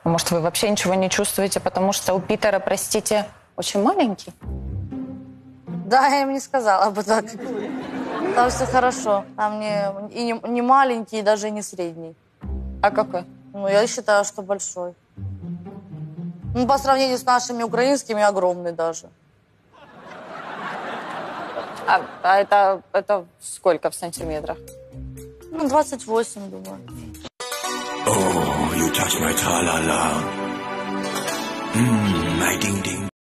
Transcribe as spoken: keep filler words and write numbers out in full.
Может, вы вообще ничего не чувствуете, потому что у Питера, простите, очень маленький? Да, я им не сказала бы так. Там все хорошо. Там не, и не, не маленький, и даже не средний. А какой? Ну, я считаю, что большой. Ну, по сравнению с нашими украинскими, огромный даже. А, а это, это сколько в сантиметрах? Ну, двадцать восемь, думаю. Oh, you touch my tra-la-la. Mmm, my ding-ding.